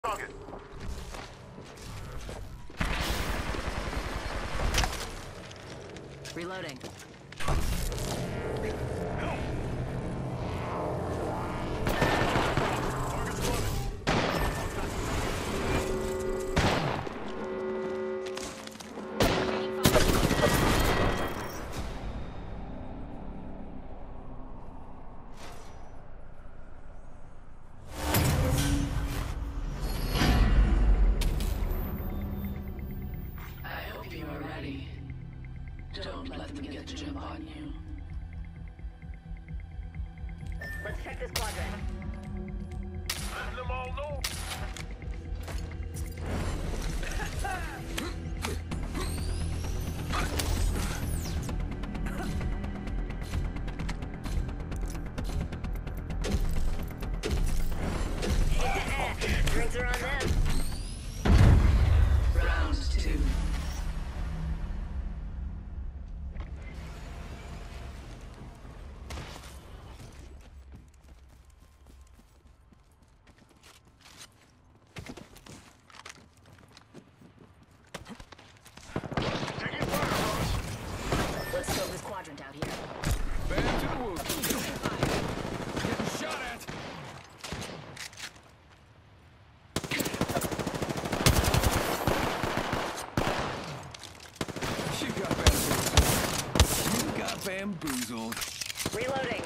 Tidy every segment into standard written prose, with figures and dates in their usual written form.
Target. Reloading. Don't let them get the jump on you. Let's check this quadrant. Letting them all know. Drinks are on them. Round 2. Let's scope this quadrant out here. Bam to the wood. Getting shot at. You got bamboozled. Reloading.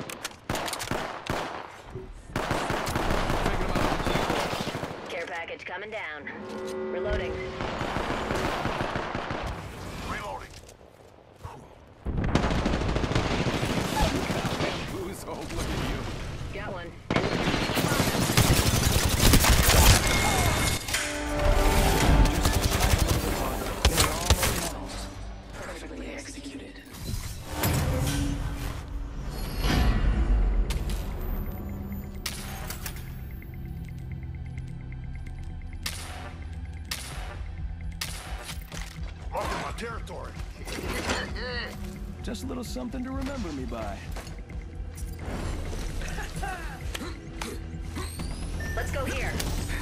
Taking him out. Care package coming down. Reloading. Reloading. Bamboozled. Look at you. Got one. Perfectly executed. Marking my territory. Just a little something to remember me by. Let's go here.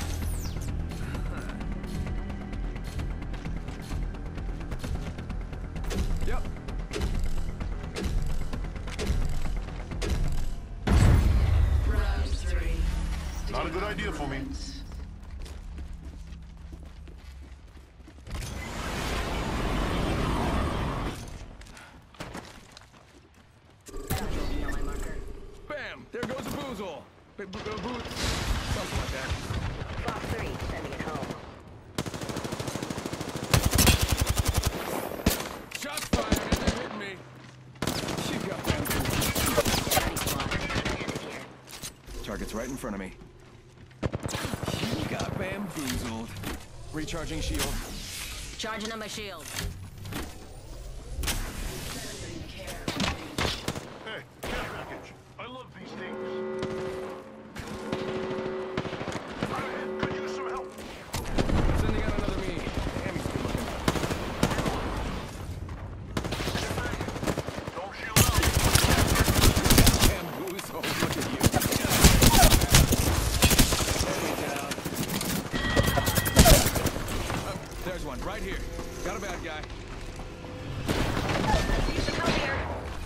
Yep. Round 3. Not a good idea for me. You know my marker. Bam! There goes a boozle. Something like that. Fox 3, sending it home. Shots fired and they hit me. You got bamboozled. Johnny squad. Landed here. Target's right in front of me. You got bamboozled. Recharging shield. Charging on my shield. Hey, care package. I love these things. I could use some help. Sending out another me. Damn, he's good looking. Don't shield out. Bamboozled. Look at you. There's one right here. Got a bad guy. You should come here.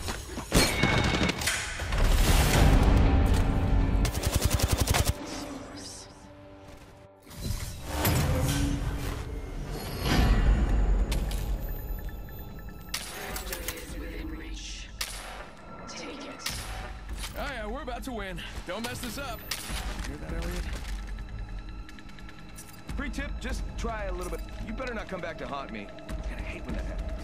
Victory is within reach. Take it. Oh yeah, we're about to win. Don't mess this up. Hear that, Elliot? Free tip, just try a little bit. You better not come back to haunt me. And I hate when that happens.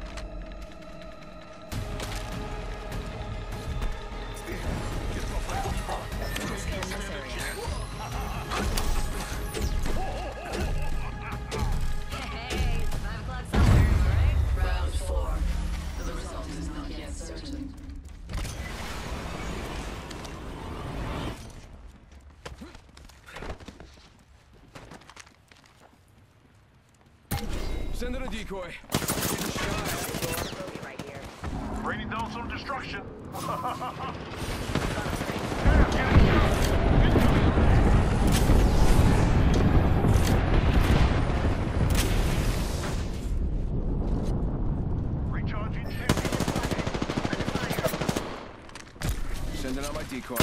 Hey, it's 5 o'clock somewhere, am I right? Round 4. The result is not yet certain. Send it a decoy. Bogey right here. Raining down some destruction. decoy.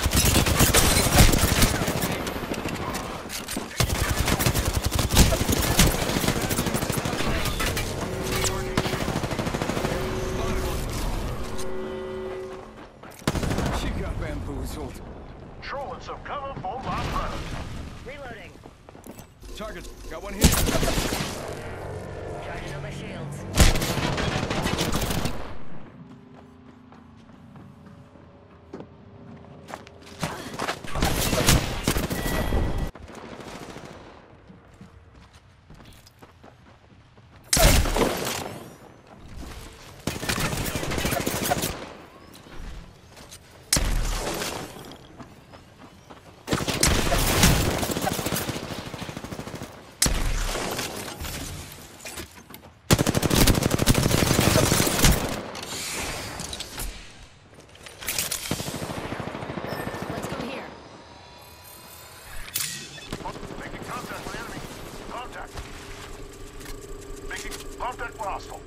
She got bamboozled. Trolling some cover for my friends. Reloading. Target, got one here. Charging up my shields. Let's go here. Making contact with enemy. Contact. Making contact with hostile.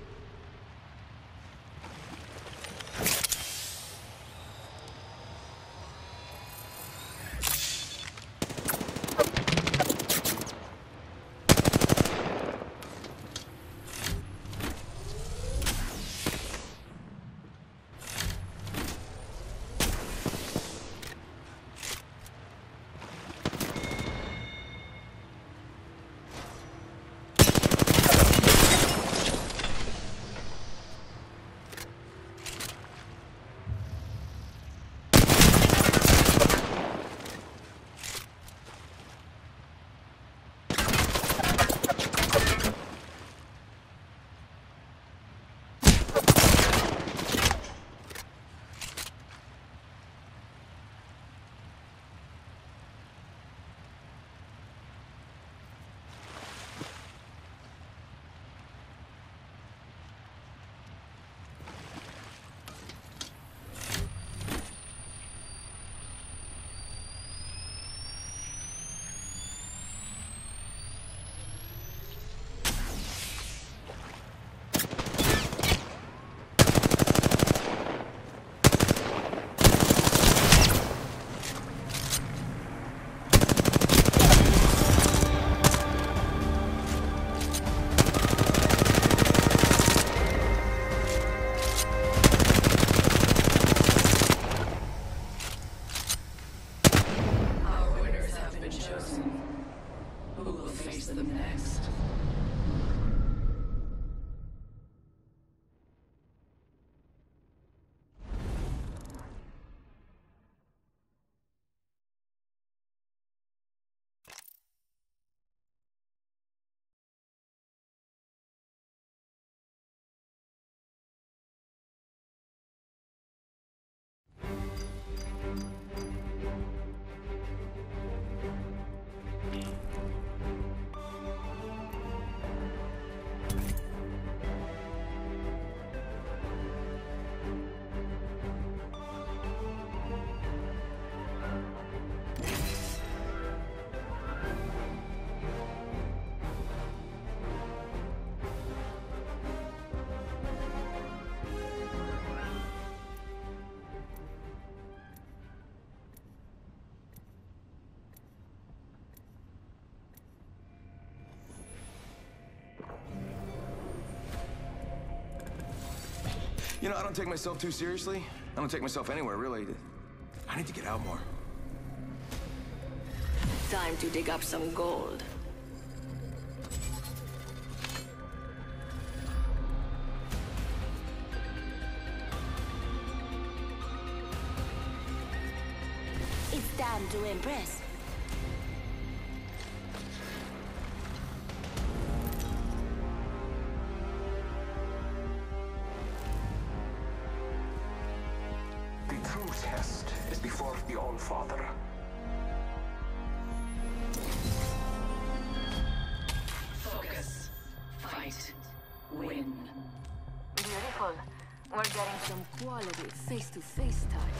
Our winners have been chosen. Who will face them next? You know, I don't take myself too seriously. I don't take myself anywhere, really. I need to get out more. Time to dig up some gold. It's time to impress. The true test is before the All-Father. Focus. Fight. Win. Beautiful. We're getting some quality face-to-face time.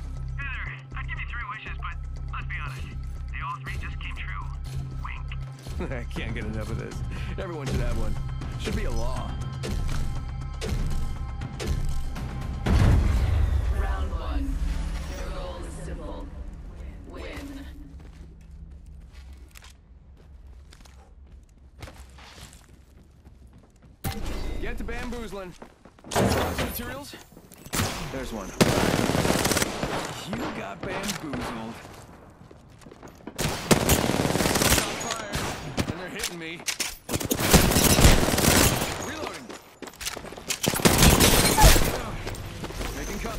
I'd give you 3 wishes, but let's be honest. They all 3 just came true. Wink. I can't get enough of this. Everyone should have one. Should be a law. Round one. Your goal is simple. Win. Get to bamboozling. Materials? There's one. You got bamboozled. Shot fired, and they're hitting me. Reloading. Making cut.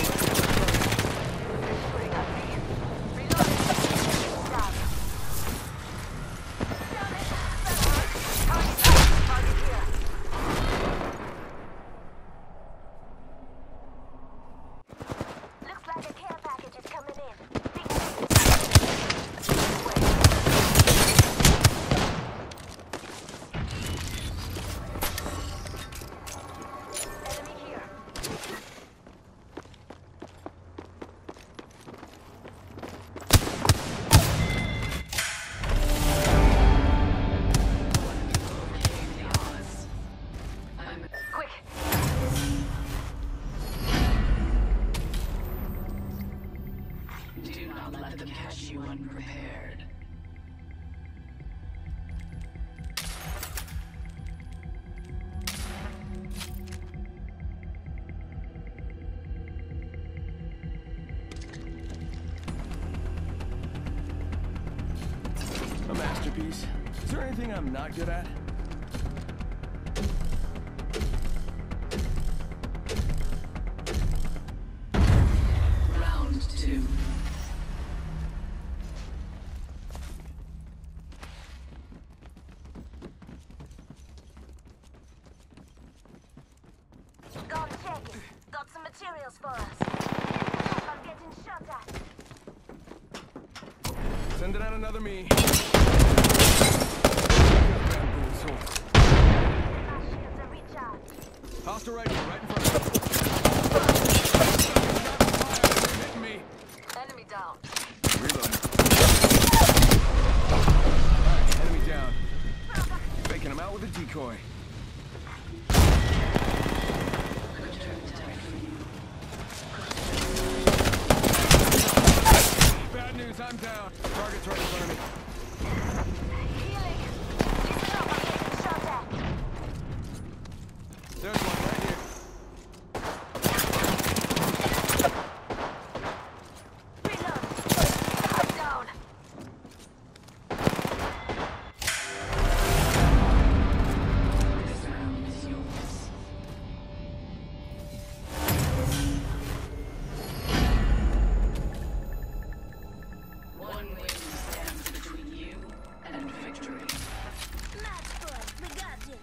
Do not let them catch you unprepared. A masterpiece. Is there anything I'm not good at? Round two. Go and check it. Got some materials for us. I'm getting shot at. Sending out another me. My shields are recharged. Hostile right in front of me. Hitting me. Enemy down. Reloading. Alright, enemy down. Faking him out with a decoy. Bad news, I'm down. Target's right in front of me. Healing. Listen up, I'm getting shot at. There's one right here. Reload. I'm down. This round is yours. One win stands between you and victory. Match point. We got this.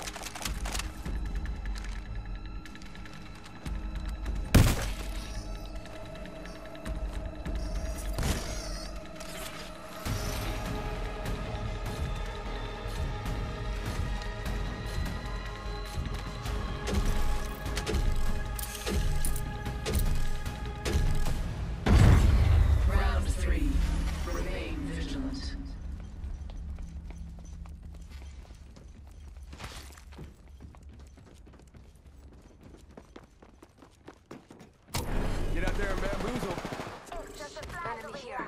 Round three. Remain vigilant. Get out there and bamboozle. It's just a flag over here.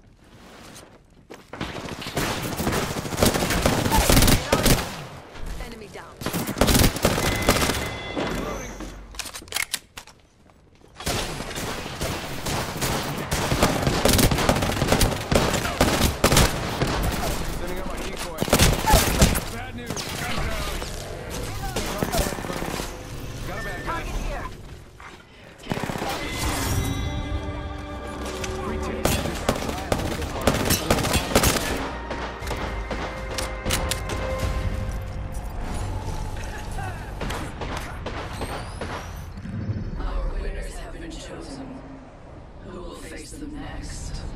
Enemy down. Reloading. Sending out my decoy. Bad news. I'm down. Target right in front of me. Got a bad guy. Target here. Free take. Our winners have been chosen. Who will face them next?